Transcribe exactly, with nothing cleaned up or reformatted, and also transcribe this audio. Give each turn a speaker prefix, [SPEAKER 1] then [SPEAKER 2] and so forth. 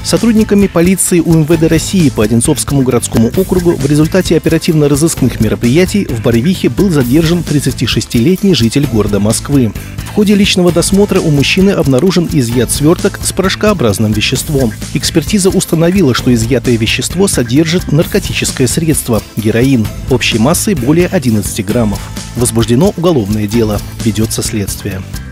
[SPEAKER 1] Сотрудниками полиции УМВД России по Одинцовскому городскому округу в результате оперативно-розыскных мероприятий в Барвихе был задержан тридцатишестилетний житель города Москвы. В ходе личного досмотра у мужчины обнаружен изъят сверток с порошкообразным веществом. Экспертиза установила, что изъятое вещество содержит наркотическое средство – героин, общей массой более одиннадцати граммов. Возбуждено уголовное дело. Ведется следствие.